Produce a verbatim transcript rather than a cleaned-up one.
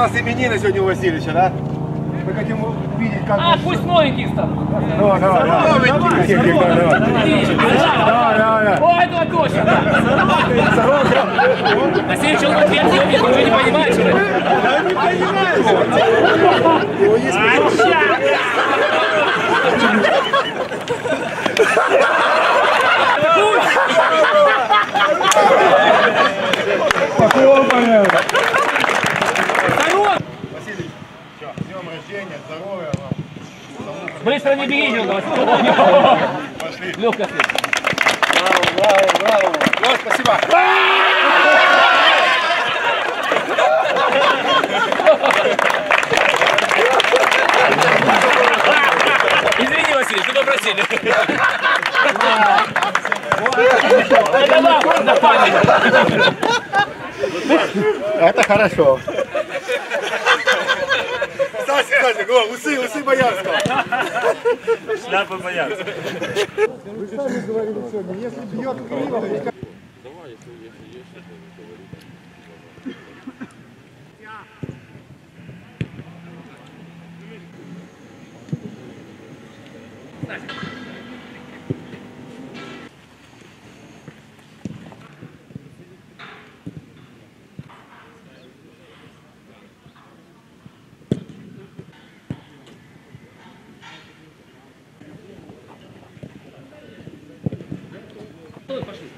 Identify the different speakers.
Speaker 1: нас именины сегодня у Васильевича, да? Мы хотим увидеть, как...
Speaker 2: А, пусть новенькие станут.
Speaker 1: Давай, давай, давай. Новенькие. Давай, давай, давай.
Speaker 2: Ой, это точно. На следующий год ответ не увидел, уже не понимаешь уже.
Speaker 1: Да не понимаю. Похлопаем. Василий, с днем рождения, здоровья вам.
Speaker 2: Быстро не бегите, давай.
Speaker 1: Пошли.
Speaker 2: Легко.
Speaker 1: Браво, браво, браво. Лёш, спасибо.
Speaker 2: Извини, Василий, что попросили. Это вам, на память.
Speaker 1: Это хорошо. Кстати, кстати, го, усы, усы Боярского.
Speaker 3: Шляпа Боярского.
Speaker 1: Вы сами говорили сегодня, если бьет криво, пускай...
Speaker 4: Давай, если, если есть что-то говорить.
Speaker 2: Пошли.